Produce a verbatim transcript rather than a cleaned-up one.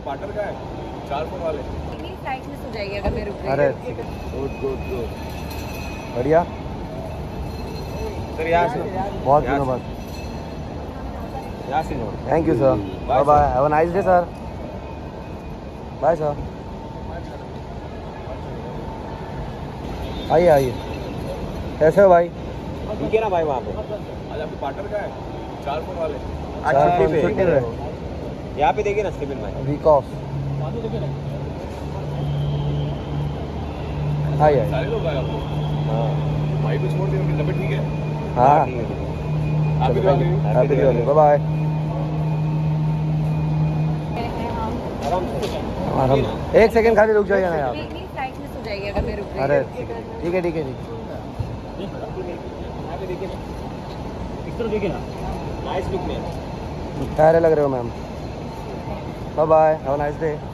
Partner का है चार फुट वाले। मेरी फ्लाइट मिस हो जाएगी अगर मैं रुक गई। अरे गुड गुड गुड बढ़िया सर, यहाँ से बहुत दिनों बाद। यहाँ से no. Thank you sir, bye bye, have a nice day sir, bye sir. आइए आइए, कैसे हो भाई? ठीक है ना भाई? वहाँ पे आज आपके पार्टनर का है चार फुट वाले। आज चार छुट्टी पे फुट छुट्टी है। यहाँ पे देखिए ना स्टीफन भाई, वीक ऑफ। आइए आइए। सारे लोग आए आपको। हाँ भाई को छोड़ दिया, उनकी तबीयत ठीक है? हाँ ठीक है ठीक है। आप भी दुआ करिए। Happy Diwali, bye bye. आराम से आराम, एक सेकंड खाली रुक जाइए ना यार। मेरी फ्लाइट मिस हो जाएगी अगर मैं रुक गई। अरे ठीक है ठीक है ठीक है। यहाँ पे देखिए ना, इस तरफ देखिए ना, नाइस लुक में। प्यारे लग रहे हो ma'am, bye bye, have a nice day.